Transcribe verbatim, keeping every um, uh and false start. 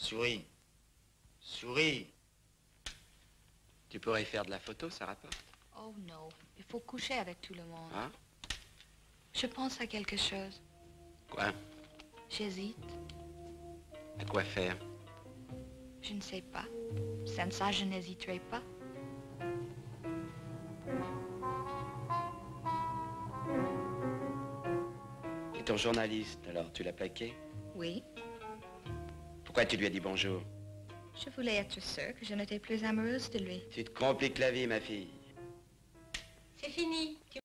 Souris. Souris. Tu pourrais faire de la photo, ça rapporte. Oh non, il faut coucher avec tout le monde. Hein? Je pense à quelque chose. Quoi? J'hésite. À quoi faire? Je ne sais pas. Sans ça, je n'hésiterai pas. Et ton journaliste, alors, tu l'as plaqué? Oui. Pourquoi tu lui as dit bonjour? Je voulais être sûre que je n'étais plus amoureuse de lui. Tu te compliques la vie, ma fille. C'est fini.